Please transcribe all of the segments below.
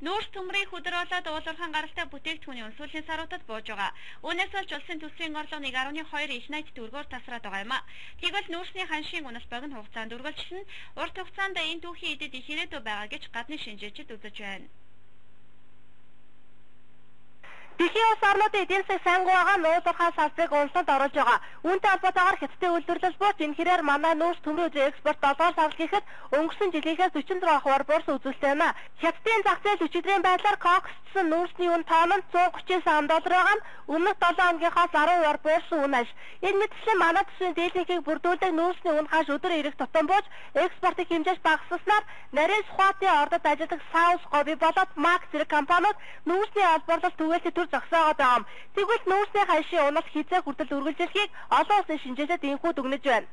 Нүүрс төмрийг хөдөрөөлөд уулуурхан гаралтай бүтээгдэхүүний өнсөлийн саруудад бууж байгаа. Үүнээс болж улсын төсвийн орлого 1.2 их найт төгрөгөөр тасраад байгаа юм а. Тэгвэл нүүрсний ханшийн үнэс богино хугацаанд үргэлжлэн урт хугацаанд энэ түүхийн эдэд их ирээдүй байгаа гэж гадны шинжээчид үзэж байна. Дэлхийн улс орнуудын эдийн засаг сайнгүй байгаа нь уулуурхай салбарыг уналтанд оруулж байгаа. Үүнтэй холбоотойгоор Хятадын үйлдвэрлэл бууж энэ хэрээр манай нүүрс төмрийн үзэн экспорт 7 сар гэхэд өнгөрсөн жилийнхээс 44 ахуйар буурс үзүүлэлттэй байна. Хятадын зах зээл өчигдрийн байдлаар коксцсон нүүрсний үн тоннонд $139 байгаа нь өмнөх 7 хоногийнхоос 10% буурсан үн аж. Энэ мэтчлэн манай төсвийн дийлэнхийг бүрдүүлдэг нүүрсний үн хаш өдөр ирэх тутам бууж экспортын хэмжээс багасснаар нарийн Сүхбаатарын ордод ажилладаг Саус Гоби болоод Макс зэрэг компаниуд нүүрсний албарлалт түгээсээ зогсоогоод байгаа юм. Тэгвэл нүүрсний ханшийн уналт хязгаар хүртэл үргэлжилхийг олон улсын шинжээчид инхүү дүгнэж байна.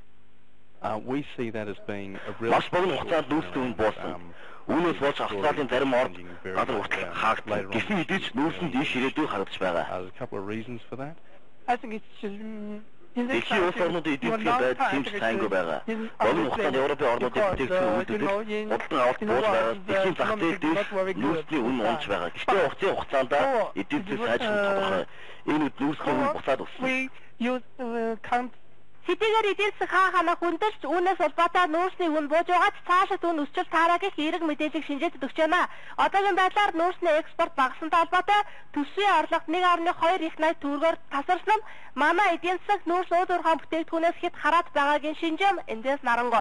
Маш богино хугацаанд нүүрсний үн буурсан. Үүнээс болж Австралийн зарим орд гадар хүртэл хаагдсан. Гэсэн хэдий ч нүүрсэнд иш ирээдүй харагдаж байгаа. Дэлхийн улс орнуудын эдийн засгийн байдал тийм ч сайнгүй байгаа. Богино хугацаанд Европын орнуудын бүтээгдэхүүн үйлдвэрлэл худалдан авалт бууж байгаа. Дэлхийн зах зээл дээрс нүүрсний үн унж байгаа. Гэхдээ хугацааны хугацаанд эдийн засгийн сайжрах тодорхой. Энэ үед нүүрсний үн буцаад өснө. Хэдийгээр эдийн засаг хаа хүндэлж үүнээс улбаатай нүүрсний үн бууж байгаад цаашид үн өсчил таараа гэх эерэг мэдээлэл шинжээчид өгч байна. Одоогийн байдлаар нүүрсний экспорт багасантай холбоотой төсвийн орлого 1.2 их найт төгрөгөөр тасарсан нь манай эдийн засаг нүүрс уулуурхай бүтээгдэхүүнээс хэд хараад байгаагийн шинжэм эндээс нарангуй.